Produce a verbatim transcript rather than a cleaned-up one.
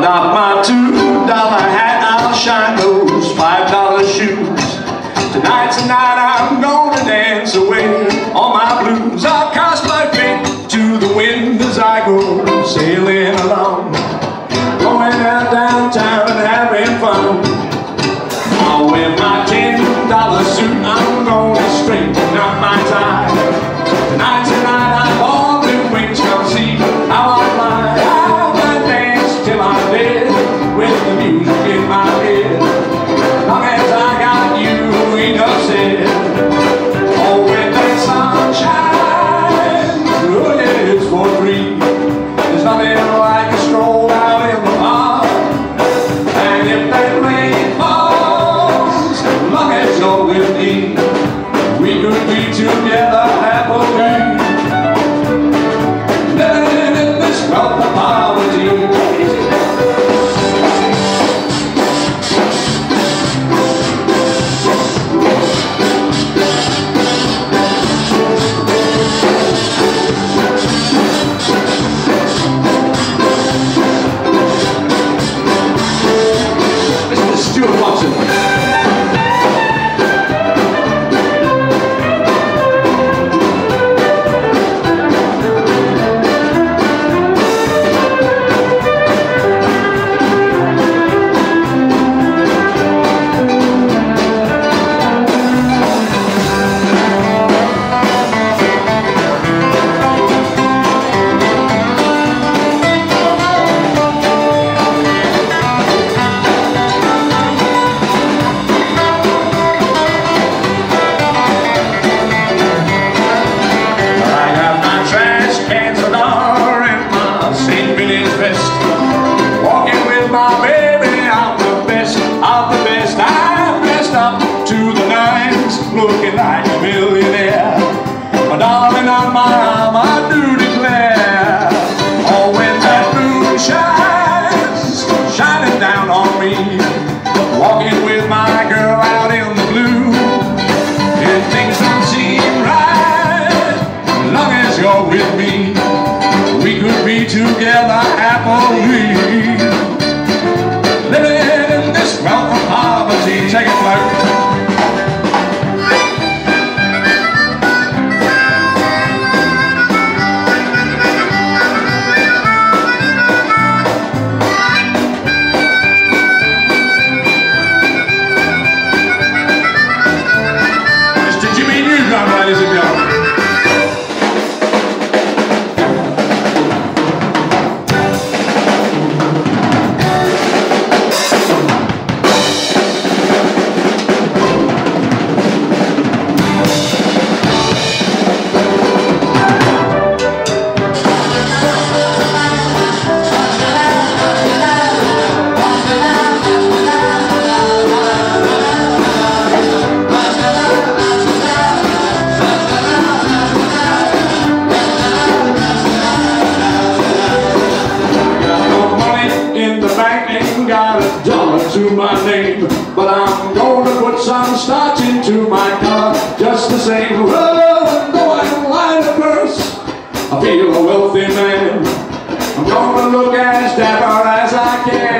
doff my two dollar hat, I'll shine those five dollar shoes. Tonight's the night I'm gonna dance away all my blues. I'll cast my feet to the wind as I go sailing along, going out downtown and having fun. I'll wear my ten dollar suit, I'm gonna straighten up my tie. Tonight's the night I'm on the wings, come see how I fly. I'll dance till I'm dead with the music in my head. Long as I got you, enough said. Oh, when the sun shines, oh yeah, it's for free. There's nothing like a stroll out in the park. And if that rain falls, long as you're with me, we could be together happily, living in this wealth of poverty. Walking with my baby, I'm the best of the best. I'm dressed up to the nines, looking like a millionaire. My darling on my arm, I do declare. Oh, when that moon shines, shining down on me, walking with my girl out in the blue, and things don't seem right, as long as you're with me, we could be together happily, living in this wealth of poverty. Take it, Blokes. Mister Jimmy Newdrum, ladies and gentlemen. Got a dollar to my name, but I'm gonna put some starch into my car just the same. Oh, though I don't line a purse, I feel a wealthy man. I'm gonna look as dapper as I can.